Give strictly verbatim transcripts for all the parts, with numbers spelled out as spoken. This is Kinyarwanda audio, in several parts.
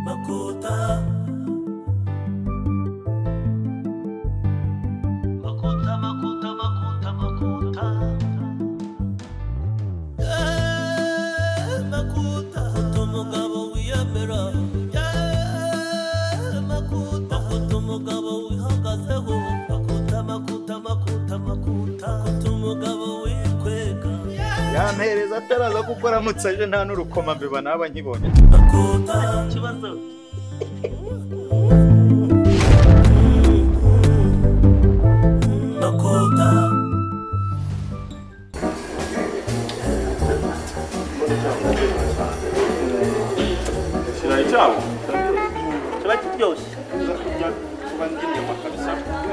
makuta makuta makuta makuta makuta eh makuta umugabo wiyemera eh makuta umugabo wihagazeho makuta makuta makuta makuta umugabo wikwega yampereza ataraza gukora mutsaje nta n'urukoma mbiba naba nkibonye makuta kibazo makuta Shirai chao. Shirai kiryoshye. Kuba ndimye makabisa.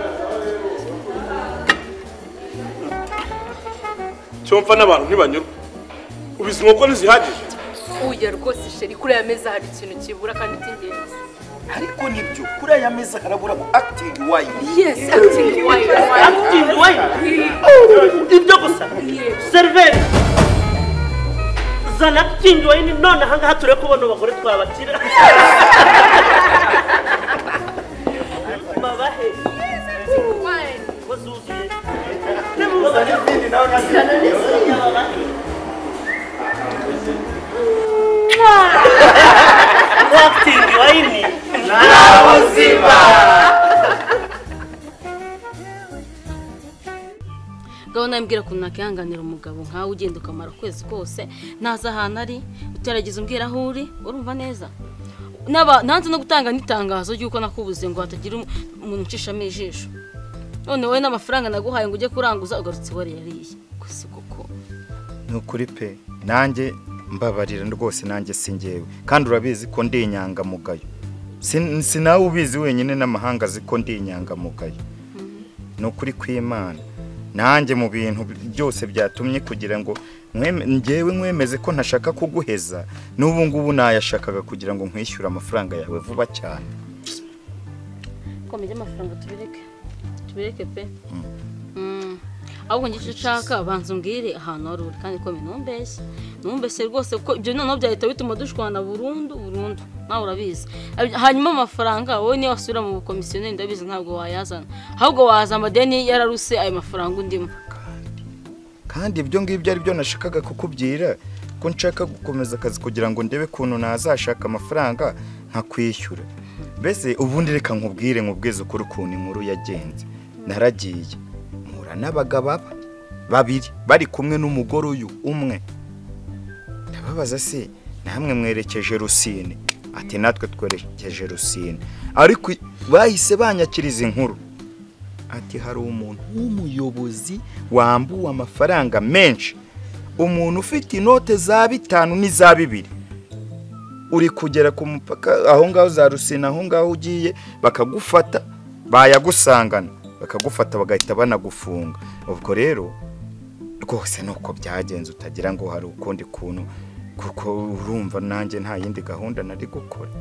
Cyomfa n'abantu ntibanyurwa. Ubizi nkoko ntizihagije. Uya rwose sheri kuri aya meza hari ikintu kibura kandi cy'ingenzi. ariko nibyo kuri aya meza harabura ko acting wine. Yes, acting wine. Acting wine. Ibyo gusa. Server. Zana acting wine none hanga hature kubona abagore twabakira. Mabahe. Wine. Wazuzuye. Uzanye izindi nawe nasi. Acting wine. Nabuzima. Gahunda mbwira kuntu nakihanganira umugabo nkawe ugenda ukamara kwezi kose naza ahantu ari uterageza umbwira aho uri urumva neza naba nanze no gutanga nitangazo yuko nakubuze ngo hatagira umuntu ucishamo ijisho none wowe n'amafaranga naguhaye ngo ujye kuranguza ugarutse wari yariye gusa koko Nukuri pe nanjye mbabarira rwose nanjye singewe kandi urabizi ko ndi inyangamugayo sinawe ubizi wenyine n'amahanga ziko ndi inyangamugayo nukuri kw'Imana nanjye mu bintu byose byatumye kugira ngo ngewe nkwemeze ko ntashaka kuguheza n'ubu ngubu nayashakaga kugira ngo nkwishyure amafaranga yawe vuba cyane komeye amafaranga tubireke tubireke pe ahubwo ngiye ushaka banza umbwire ahantu wari uri kandi komeye numbeshye numbeshye rwose ko ibyo noneho byahita bituma dushwana burundu burundu nawe urabizi hanyuma amafaranga wowe niyo wasubira mu komisiyoneri ndabizi ntabwo wayazana ahubwo waza amadeni yararuse ayo mafaranga undimo kandi ibyo ngibyo ari byo nashakaga kukubwira ko nshaka gukomeza akazi kugira ngo ndebe kuntu nazashaka amafaranga nkakwishyura mbese ubundi reka nkubwire nkubwize ukuri ukuntu inkuru yagenze naragiye mpura n'abagabo babiri bari kumwe n'umugore uyu umwe ndababaza se namwe mwerekeje Rusine ati natwe twerekeje Rusine ariko bahise banyakiriza inkuru ati hari umuntu w'umuyobozi wambuwe amafaranga menshi umuntu ufite inote za bitanu n'iza bibiri uri kugera ku mupaka aho ngaho za Rusine aho ngaho ugiye bakagufata bayagusangana bakagufata bagahita banagufunga ubwo rero rwose nuko byagenze utagira ngo hari ukundi kuntu kuko urumva nanjye nta yindi gahunda nari gukora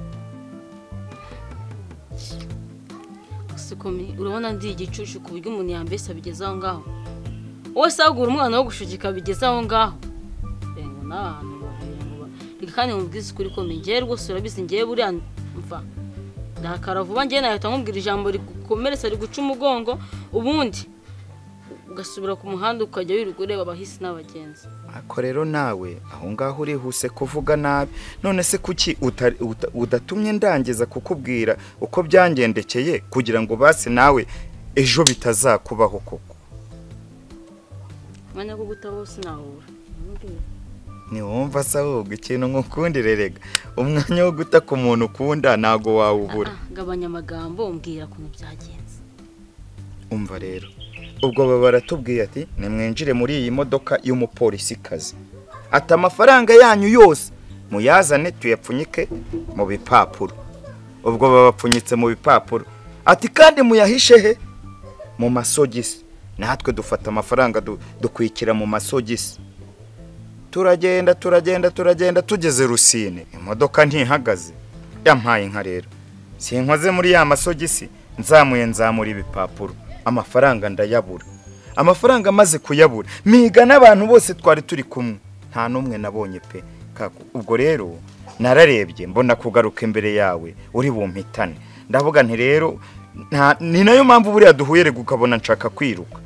sikomi urabona ndi igicucu ku buryo umuntu yambese abigeza aho ngaho wose agura umwana wo gushugika bigeza aho ngaho rengo n'abantu babiri kandi mubwize kuri komeye ngiye rwose urabizi ngiye buriya mva ndakara vuba ngiye nahita nkubwira ijambo rigukomeretsa riguca umugongo ubundi ugasubira ku muhanda ukajya wirirwa ureba abahisi n'abagenzi ako rero nawe aho ngaho urihuse kuvuga nabi none se kuki udatumye ndangiza kukubwira uko byangendekeye kugira ngo base nawe ejo bitazakubaho koko mwanya ko gutaho sinahura ni wumva sahubwo ikintu nkukundire rega umwanya wo guta ku muntu ukunda nago wawubura gabanya amagambo umbwira kuntu byagenze umva rero ubwo baba baratubwiye ati nimwinjire muri iyi modoka y'umupolisi kazi ati amafaranga yanyu yose muyazane tuyapfunyike mu bipapuro ubwo babapfunyitse mu bipapuro ati kandi muyahishe he mu masogisi natwe dufata amafaranga dukwikira mu masogisi turagenda turagenda turagenda tugeze Rusine imodoka ntihagaze yampaye inka rero sinkoze muri ya masogisi nzamuye nzamura ibipapuro amafaranga ndayabura amafaranga maze kuyabura miga n'abantu bose twari turi kumwe nta numwe nabonye pe ubwo rero nararebye mbona kugaruka imbere yawe uri bumpitane ndavuga nti rero ni nayo mpamvu buriya duhuye rego ukabona nshaka kwiruka.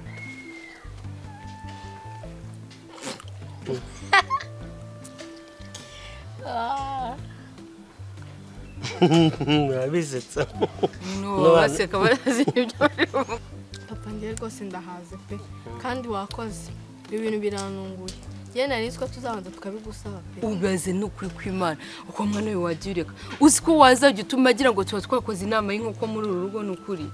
Abisetsa. No, baseka bazi ibyo barimo. Papa ngiye rwose ndahaze pe kandi wakoze ibintu biranunguye. Ye nariswa tuzabanza tukabigusaba pe. Ubaze n'ukuri kw'Imana uko mwana we wagireka. Uzi ko wazajya utuma agira ngo tuba twakoze inama y'inko muri uru rugo n'ukuri.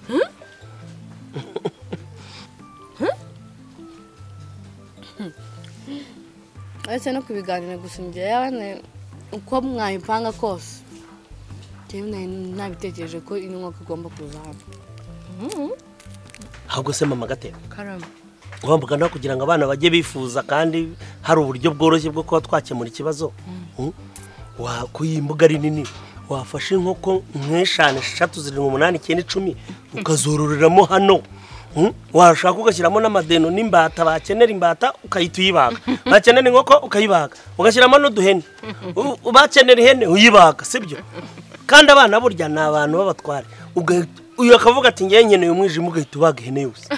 Ese no kubiganira gusa ngiye yane uko mwayipanga kose. Cyane nabitekereje ko inkoko igomba kuza hano. Ahubwo se mama gatera. Karama. Ngomba no kugira ngo abana bajye bifuza kandi hari uburyo bworoshye bwo kuba twakemura ikibazo. Wa kuyimbuga ari nini wafashe inkoko nk'eshanu eshatu zirindwi umunani icyenda icumi ukazororeramo hano. Washaka ugashyiramo n'amadeno n'imbata bakenera imbata ukayita uyibaga. Bakenera inkoko ukayibaga. Ugashyiramo n'uduhene. Bakenera ihene uyibaga sibyo? Kandi abana burya ni abantu b'abatware. Uyu akavuga ati ngiye nkeneye umwijima ugahita ubaga ihene yose.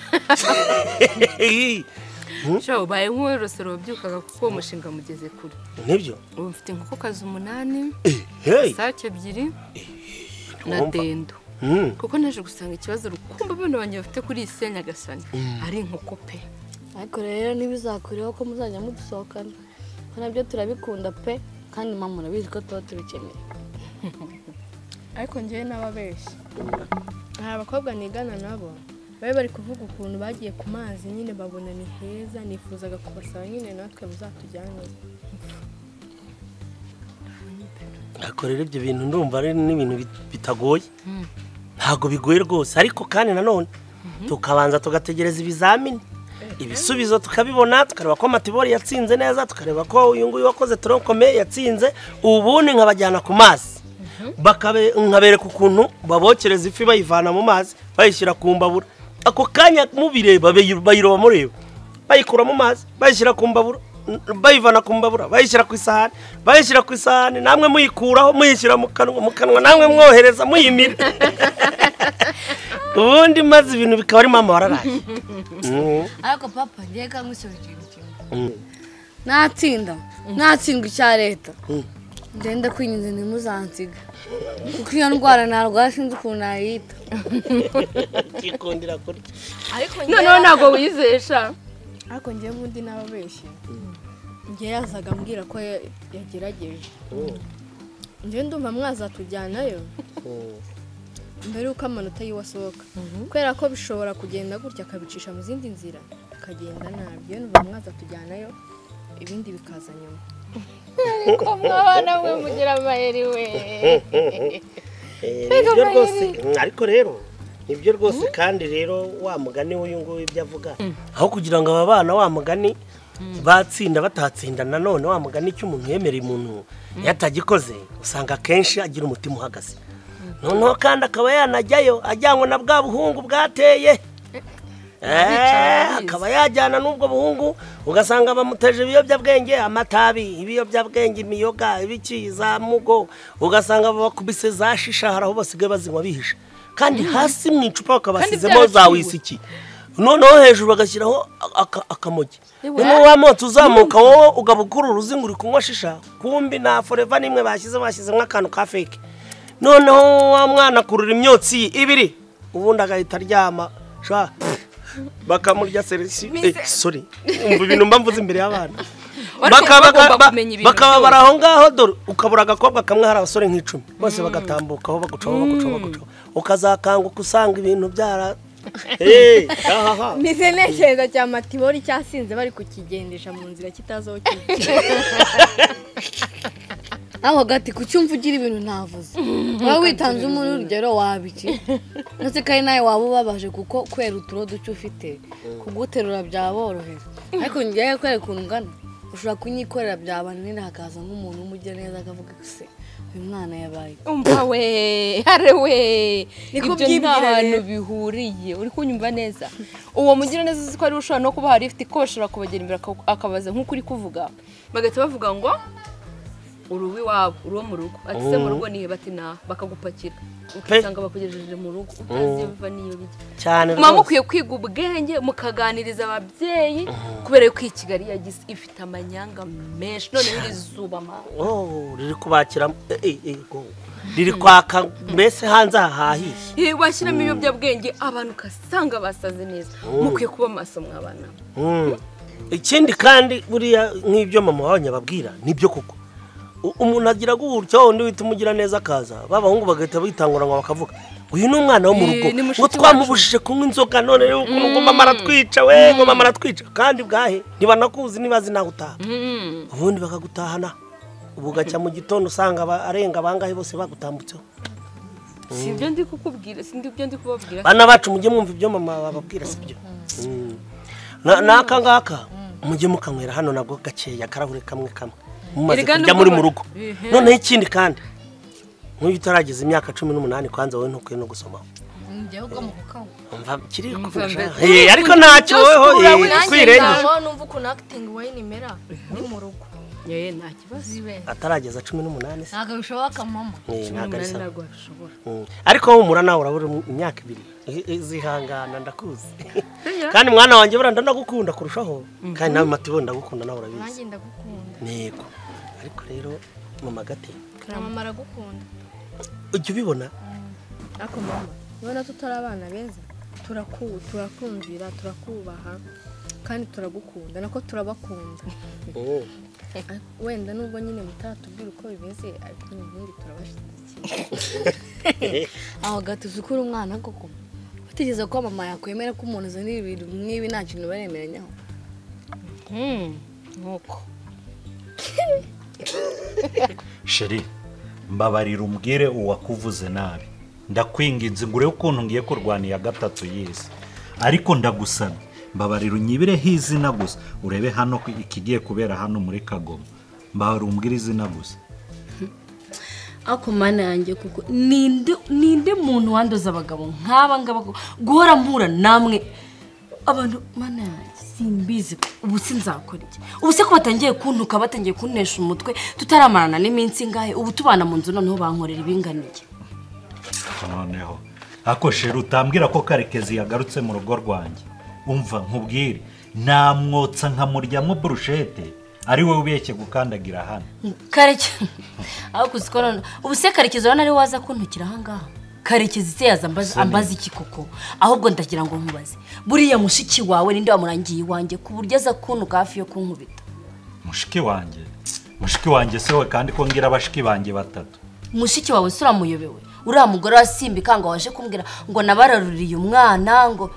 Cyo baye nk'urusoro byukaga kuko umushinga mugeze kure. Nibyo? Ubu mfite inkoko kazi umunani. Hey. Sake ebyiri. Na dendo. Kuko naje gusanga ikibazo rukumba bano banje bafite kuri isenya gasani. Ari inkoko pe. Ariko rero nibizakuriho ko muzajya mudusohokana. Ko nabyo turabikunda pe kandi mama murabizi ko tuba tubikeneye. Ariko ngiye n'ababeshyi. Hari abakobwa nigana nabo bari bari kuvuga ukuntu bagiye ku mazi nyine babona ni heza nifuzaga kubasaba nyine natwe muzatujyana. Akorera ibyo bintu ndumva ari n'ibintu bitagoye. Ntago bigoye rwose ariko kandi nanone tukabanza tugategereza ibizamini. Ibisubizo tukabibona tukareba ko Matibori yatsinze neza tukareba ko uyu nguyu wakoze tronkome yatsinze ubundi nkabajyana ku mazi. Bakabe nkabereka ukuntu babokereza ifi bayivana mu mazi bayishyira ku mbabura. Ako kanya mubireba bayiroba mureba bayikura mu mazi bayishyira ku mbabura bayivana ku mbabura bayishyira ku isahani bayishyira ku isahani namwe muyikuraho muyishyira mu kanwa mu kanwa namwe mwohereza muyimira. Ubundi mazi ibintu bikaba ari mama wararaye. Ariko papa ngiye kamusubije ikintu. Natsinda natsindwa icya leta. Ndenda kwinyize nimuzansiga. Kuko iyo ndwara narwa sinzi ukuntu ayita. Kikondira kuri. Ariko ngiye none nago wizesha. Ariko ngiye mundi nababeshye. Ngiye yazaga mbwira ko yagerageje. Ngiye ndumva mwazatujyanayo. Mbere uko amanota yiwasohoka. Kwera ko bishobora kugenda gutya akabicisha mu zindi nzira akagenda nabi. Yo ndumva mwazatujyanayo ibindi bikaza nyuma. Ariko mwana we mugira amayeri we. Nibyo rwose ariko rero nibyo rwose kandi rero wa mugani w'uyu nguyu ibyo avuga aho kugira ngo aba bana wa mugani batsinda batatsinda nanone wa mugani cy'umuntu yemereye umuntu yatagikoze usanga kenshi agira umutima uhagaze. Noneho kandi akaba yanajyayo ajyanwe na bwa buhungu bwateye. Eh akaba yajyana n'ubwo buhungu ugasanga bamuteje ibiyobyabwenge amatabi ibiyobyabwenge imiyoga ibikiza mugo ugasanga bakubise za shisha haraho basigaye bazinywa bihisha kandi hasi mu icupa bakabasizemo za wisiki noneho hejuru bagashyiraho akamogi noneho wa moto uzamuka wowe ugabukura uruzinguri kunywa shisha kumbi na forever nimwe bashyize bashyize nk'akantu ka fake noneho wa mwana kurura imyotsi ibiri ubundi agahita aryama sha bakamurya serisi eh sorry umva ibintu mbamvuze imbere y'abana bakaba baraho ngaho dore ukabura agakobwa kamwe hari abasore nk'icumi bose bagatambukaho bagucaho bagucaho bagucaho ukazakanguka usanga ibintu byara eh aha mise nesheza cya Matibori cyasinze bari kukigendesha mu nzira kitazo cyo aho gati kucyumva ugira ibintu ntavuze wowe witanze umuntu urugero wabiki nase kai naye wabo babaje kuko kwera uturo ducyo ufite kuguterura byaborohera ariko ngiye kwere kungana ushobora kunyikorera byabanira hakaza nk'umuntu umujye neza akavuga se uyu mwana yabaye umva we hare we ibyo n'abantu bihuriye uri kunyumva neza uwo mugira neza ko ari ushobora no kuba hari ifite ko bashobora kubagera imbere akabaza nk'uko uri kuvuga bagahita bavuga ngo uruwi wabo uruwo mu rugo ati se mu rugo nihe bati na bakagupakira ukisanga bakugejeje mu rugo utazi biva niyo bijya cyane mama mukwiye kwiga ubwenge mukaganiriza ababyeyi kubera ko i Kigali yagize ifite amanyanga menshi none biri zuba ma oh riri kubakira eh eh riri kwaka mbese hanze hahiye washyiramo ibiyobyabwenge abantu kasanga basaze neza mukwiye kuba maso mwabana ikindi kandi buriya nk'ibyo mama wabanye babwira nibyo kuko umuntu agira gutyo undi wita umugira neza akaza babahungu bagahita bitangura ngo bakavuga uyu ni umwana wo mu rugo ngo twamubujije kunywa inzoga none ngo mama aratwica we ngo mama aratwica kandi bwahe ntibanakuzi nibazi naho utaha ubundi bakagutahana ubu gacya mu gitondo usanga arenga bangahe bose bagutambutseho si ibyo ndi kukubwira si ibyo ndi kubabwira bana bacu mujye mwumva ibyo mama bababwira sibyo naka ngaka mujye mukanywera hano nabwo gakeya karahure kamwe kamwe mumaze kujya muri mu rugo none ikindi kandi nk'uyu utarageza imyaka cumi n'umunani kwanza wowe ntukwiye no gusoma njyewe ubwo mu kukawa umva kiri kufasha eh ariko ntacyo weho kwirenge numva ukuntu acting wine imera ni mu rugo yeye nta kibazo atarageza cumi n'umunani ntago bishoboka mama ntago bishobora ariko humura nawe urabura imyaka ibiri zihangana ndakuzi kandi mwana wanjye buranda ndagukunda kurushaho kandi nawe matibo ndagukunda nawe urabizi nanjye ndagukunda nego ariko rero mama gate mama aragukunda ujye ubibona ariko mama none tutari abana beza turaku turakumvira turakubaha kandi turagukunda nako turabakunda wenda nubwo nyine mutatubwira uko bimeze ariko n'ubundi turabashyigikiye aho gatuzi kuri umwana koko utigeze ko mama yakwemera ko umuntu azanira ibintu nk'ibi nta kintu baremeranyaho nuko sheri mbabarira umbwire uwakuvuze nabi ndakwinginze ngure ukuntu ngiye kurwaniya gatatu yisi ariko ndagusana mbabarira unyibireho izina gusa urebe hano ikigiye kubera hano muri Kagoma mbabarira umbwire izina gusa ako mana yanjye kuko ninde ninde muntu wandoza abagabo nk'aba ngaba guhora mpura namwe abantu mana simbizi ubu sinzakora iki ubu se ko batangiye kuntuka batangiye kunnesha umutwe tutaramarana n'iminsi ngahe ubu tubana mu nzu noneho bankorera ibinganiye noneho ako sheri utambwira ko Karekezi yagarutse mu rugo rwanjye umva nkubwire namwotsa nkamuryamo brushete ari wowe ubeshye gukandagira hano Kareke aho kuzikorana ubu se Karekezi wana ari waza kuntukira hangaha Karekezi se yaza ambaza iki koko ahubwo ndagira ngo nkubaze buriya mushiki wawe ninde wamurangiye iwanjye ku buryo aza kuntuka hafi yo kunkubita mushiki wanjye mushiki wanjye se we kandi ko ngira abashiki banjye batatu mushiki wawe sura muyobewe uriya mugore wa Simbi kanga waje kumbwira ngo nabararuriye umwana ngo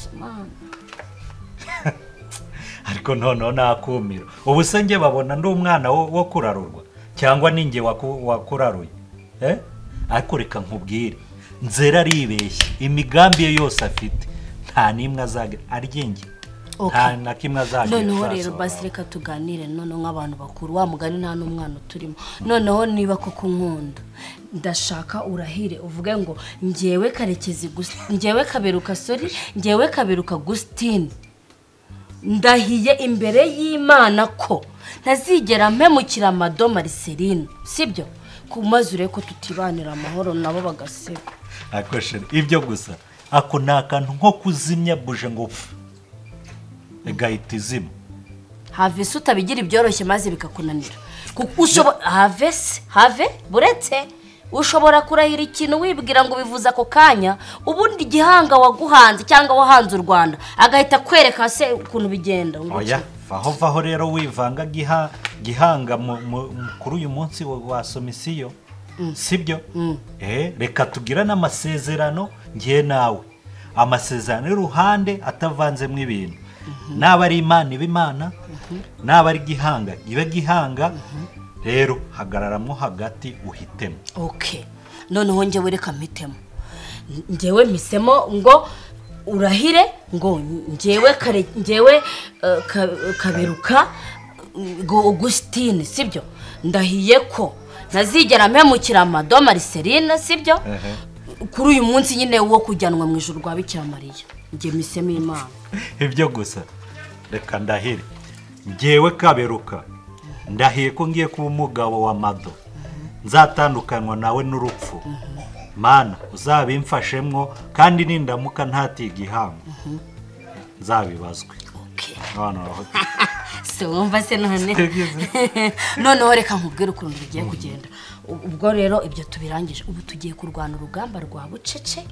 ariko noneho nakumira ubu se nge babona ndi umwana wo kurarurwa cyangwa ninge wakuraruye eh ariko reka nkubwire nzera aribeshye imigambi ye yose afite nta nimwe azagira aryenge nta na kimwe azagira noneho rero basi reka tuganire noneho nk'abantu bakuru wa mugani nta n'umwana uturimo noneho niba koko nkunda ndashaka urahire uvuge ngo ngewe Karekezi ngewe Kaberuka sorry ngewe Kaberuka Gustine ndahiye imbere y'Imana ko ntazigera mpemukira Mado Marceline sibyo kumazure ko tutibanira amahoro nabo bagaseba akoshere ibyo gusa ako nakantu nko kuzimya buje ngo egahita izima have se utabigira ibyoroshye maze bikakunanira kuko ushobora have se have buretse ushobora kurahira ikintu wibwira ngo bivuza ako kanya ubundi gihanga waguhanze cyangwa wahanze u Rwanda agahita kwereka se ukuntu bigenda oya vaho vaho rero wivanga giha gihanga kuri uyu munsi wa somisiyo sibyo eh reka tugira n'amasezerano ngiye nawe amasezerano y'uruhande atavanzemo ibintu naba ari Imana ibimana naba ari gihanga ibe gihanga rero hagararamo hagati uhitemo okay noneho ngewe reka mpitemo ngewe mpisemo ngo urahire ngo ngewe kare ngewe Kaberuka Augustine sibyo ndahiye ko ntazigera mpemukira Mado Marceline sibyo kuri uyu munsi nyine wo kujyanwa mu ijuru rwa Bikira Mariya nge misemo Imana ibyo gusa reka ndahire ngewe Kaberuka ndahiye ko ngiye kuba umugabo wa Mado nzatandukanwa nawe n'urupfu mana uzabimfashemwo kandi nindamuka ntatiga ihangu nzabibazwe noneho se wumva se none noneho reka nkubwire ukuntu bigiye kugenda ubwo rero ibyo tubirangije ubu tugiye kurwana urugamba rwa bucece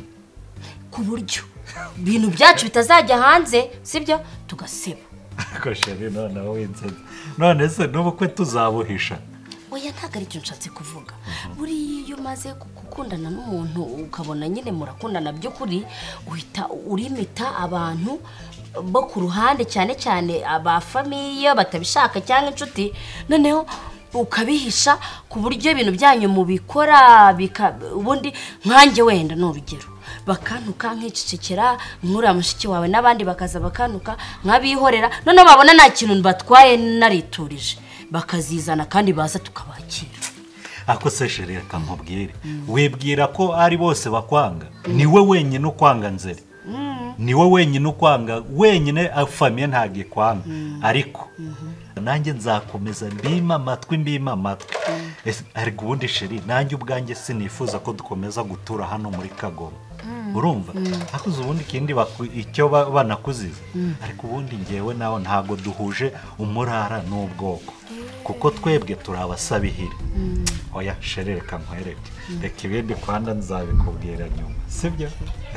ku buryo ibintu byacu bitazajya hanze sibyo tugaseba ko sheri noneho winze none se n'ubukwe tuzabuhisha oya ntabwo ari cyo nshatse kuvuga buriya iyo umaze gukundana n'umuntu ukabona nyine murakundana by'ukuri uhita urimita abantu bo ku ruhande cyane cyane abafamiye batabishaka cyangwa inshuti noneho ukabihisha ku buryo ibintu byanyu mubikora ubundi nkanjye wenda n'urugero bakantuka nk'icecekera nkura mushiki wawe n'abandi bakaza bakantuka nk'abihorera none babona nta kintu batwaye nariturije bakazizana kandi baza tukabakira ako se sheri reka nkubwire wibwira ko ari bose bakwanga niwe wenyine ukwanga nzeri niwe wenyine ukwanga wenyine afamiye ntabwo ikwanga ariko nanjye nzakomeza mbima amatwi mbima amatwi ariko ubundi sheri nanjye ubwanjye sinifuza ko dukomeza gutura hano muri Kagoma urumva akuze ubundi kindi icyo banakuziza ariko ubundi ngewe nawe ntabwo duhuje umurara n'ubwoko kuko twebwe turabasabihira oya sheri reka nkwereke reka ibindi kwanda nzabikubwira nyuma sibyo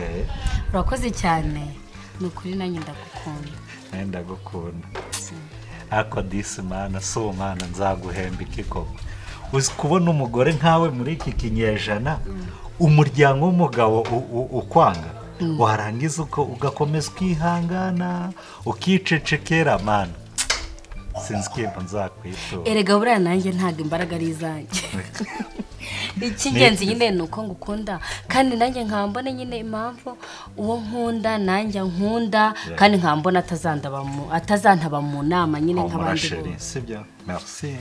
urakoze cyane ni ukuri nanjye ndagukunda ndagukunda ako disi mana si umwana nzaguhemba iki koko uzi kubona umugore nkawe muri iki kinyejana umuryango w'umugabo ukwanga warangiza ugakomeza ukihangana ukicecekera mana sinzi ko nzakwitura erega buriya nanjye ntabwo imbaraga ari izanjye icy'ingenzi nyine ni uko ngukunda kandi nanjye nkambone nyine impamvu uwo nkunda nanjye nkunda kandi nkambona atazantaba mu nama nyine nk'abandi bose sibyo merci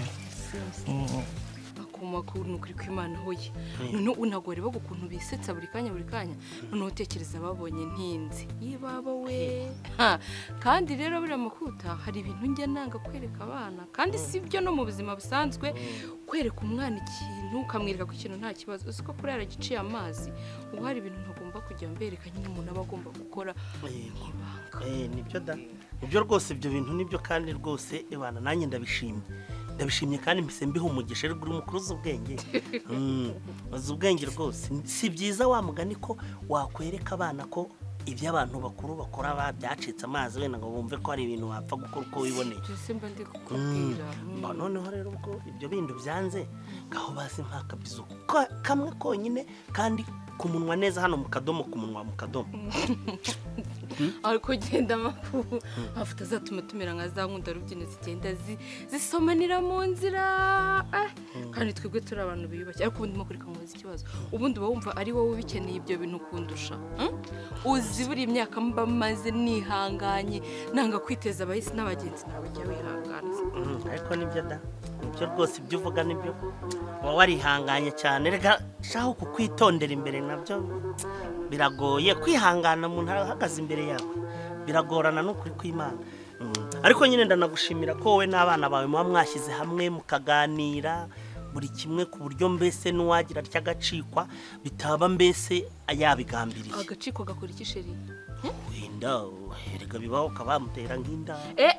makuru nukuri kw'Imana hoye none unagore bago kuntu bisetsa buri kanya buri kanya none utekereza babonye ntinzi yibaba we kandi rero buri makuta hari ibintu nge nanga kwereka abana kandi sibyo no mu buzima busanzwe kwereka umwana ikintu kamwirika ku kintu nta kibazo usiko kuri yaragiciye amazi ubu hari ibintu ntagomba kujya mbereka nyine umuntu aba agomba gukora eh nibyo da ibyo rwose ibyo bintu nibyo kandi rwose ebana nanjye ndabishimye ndabishimye kandi mpise mbiha umugisha ari guri mukuru z'ubwenge azi ubwenge rwose si byiza wa mugani ko wakwereka abana ko ibyo abantu bakuru bakora babyacitse amazi wenda ngo bumve ko hari ibintu wapfa gukora uko wiboneye simba ndi kukubwira noneho rero ubwo ibyo bintu byanze ngaho basi mpakabizo kamwe konyine kandi kumunwa neza hano mu kadomo kumunwa mu kadomo ariko genda makuru afite azatuma tumera nka za nkunda rubyine zigenda zisomanira mu nzira kandi twebwe turi abantu biyubashye ariko ubundi makuru kamuzi ikibazo ubundi bawumva ari wowe bikeneye ibyo bintu kundusha uzi buri imyaka mba maze nihanganye nanga kwiteza abahisi n'abagenzi nawe jya wihangana ariko nibyo da nibyo rwose ibyo uvuga nibyo wa warihanganye cyane rega shaho kukwitondera imbere nabyo biragoye kwihangana umuntu ahagaze imbere yawe biragorana no kuri kw'Imana ariko nyine ndanagushimira ko wowe n'abana bawe muba mwashyize hamwe mukaganira buri kimwe ku buryo mbese n'uwagira ry'agacikwa bitaba mbese yabigambiriye agaciko gakora iki sheri wenda erega bibaho kabamutera nk'inda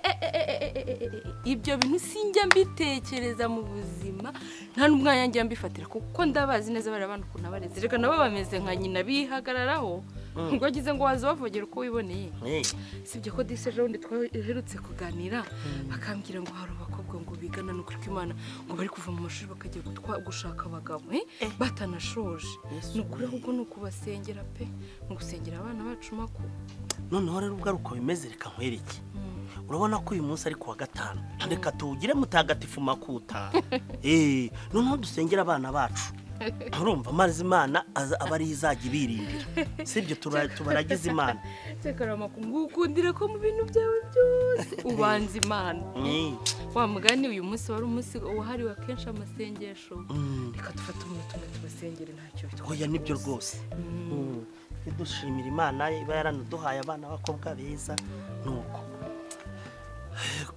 ibyo bintu sinjya mbitekereza mu buzima nta n'umwanya njya mbifatira kuko ndabazi neza bari abantu kuntu abareze reka nabo bameze nka nyina bihagararaho ngo agize ngo waza bavogera uko wiboneye sibyo ko dise ejo bundi twaherutse kuganira bakambwira ngo hari abakobwa ngo bigana no kuri kw'Imana ngo bari kuva mu mashuri bakajya gushaka abagabo batanashoje ni ukuri ahubwo ni ukubasengera pe ni ugusengera abana bacu makuru noneho rero ubwo ari uko bimeze reka nkwereke urabona ko uyu munsi ari kuwa gatanu reka tuwugire mutagatifu makuta eh noneho dusengera abana bacu urumva maze Imana aba ari izajya ibirindira sibyo tubaragize Imana sekara makungukundira ko mu bintu byawe byose ubanza Imana wa mugani uyu munsi wari umunsi wahariwe akenshi amasengesho reka dufate umuntu tubasengere ntacyo bitwa oya nibyo rwose dushimira Imana iba yaranaduhaye abana b'abakobwa beza nuko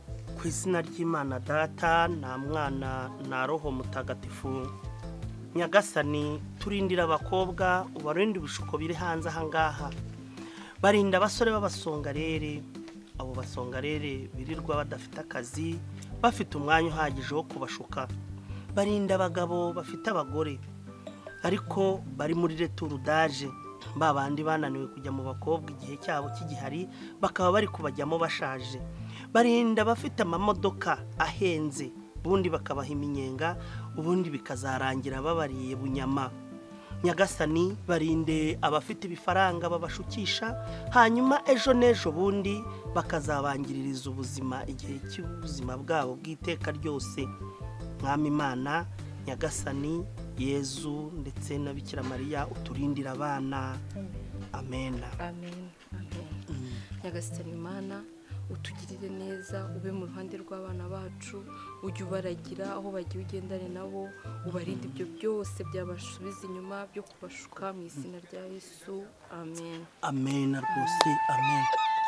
ku izina ry'Imana Data na Mwana na Roho Mutagatifu. Nyagasani, turindira abakobwa ubarinde ibishuko biri hanze ahangaha. Barinda abasore b'abasongarere, abo basongarere birirwa badafite akazi, bafite umwanya uhagije wo kubashuka. Barinda abagabo bafite abagore ariko bari muri retour d'âge, babandi bananiwe kujya mu bakobwa igihe cyabo kigihari bakaba bari kubajyamo bashaje. Barinda bafite amamodoka ahenze, ubundi bakabaha iminyenga, ubundi bikazarangira babariye bunyama. Nyagasani, barinde abafite ibifaranga babashukisha, hanyuma ejo n'ejo bundi bakazabangiririza ubuzima igihe cy'ubuzima bwabo bw'iteka ryose. Mwami Imana, Nyagasani, Yezu ndetse na Bikira Mariya, uturindira abana. Amen. Amen. Amen. Nyagasani Imana, utugirire neza, ube mu ruhande rw'abana bacu, ujye ubaragira aho bagiye ugendane nabo, ubarinde ibyo byose byabasubiza inyuma byo kubashuka mu izina rya Yesu. Amen. Amen rwose. Amen.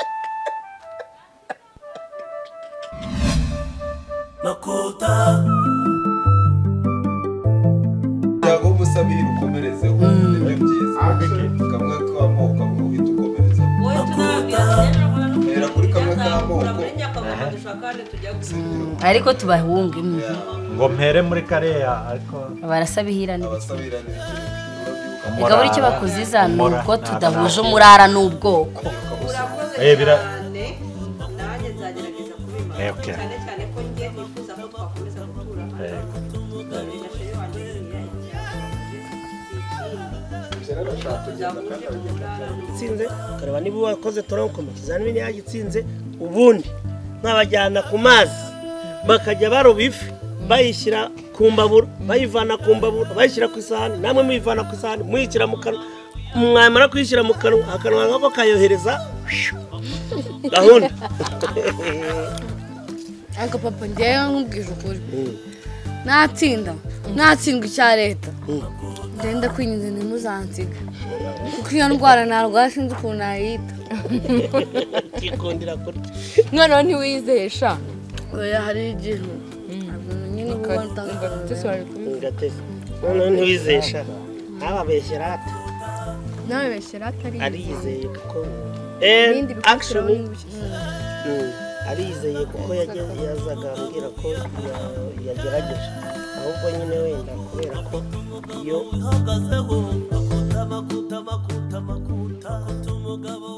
Makota yago musabira ukomerezeho nibyo byiza kamwe k'amoko uhita ukomerezaho era kuri kamwe k'amoko ariko tubahunge ngo mpere muri kareya ariko barasabihirana abasabirana ega buri cyo bakuziza nuko tudahuje umurara n'ubwoko eh bira nanjye nzagerageza kubimara cyane cyane ko ngiye nifuza ko twakomeza gutura tsinze kareba niba wakoze toronko kizani bini yagitsinze, ubundi nkabajyana ku mazi bakajya baroba ifi bayishyira ku mbabura, bayivana ku mbabura bayishyira ku isahani, namwe muyivana ku isahani muyishyira mu kanwa, mwamara kuyishyira mu kanwa akanwa kako kayohereza gahunda. ariko papa njyewe nkubwije ukuri natsinda natsindwa icya leta ndenda kwinjiza ntimuzansiga kuko iyo ndwara narwara sinzi ukuntu nayita kikundira kurya Noneho ntiwizesha. oya hari igihe nyine uba utanga ngatese noneho ntiwizesha ntababeshyera ata nawe beshyira atari arizeye kuko ibindi eh bikurikiraho actually n'ibiki arizeye kuko yageze yazaga ambwira ko yagerageje, ahubwo nyine wenda kubera ko iyo uhagazeho makuta makuta makuta makuta umugabo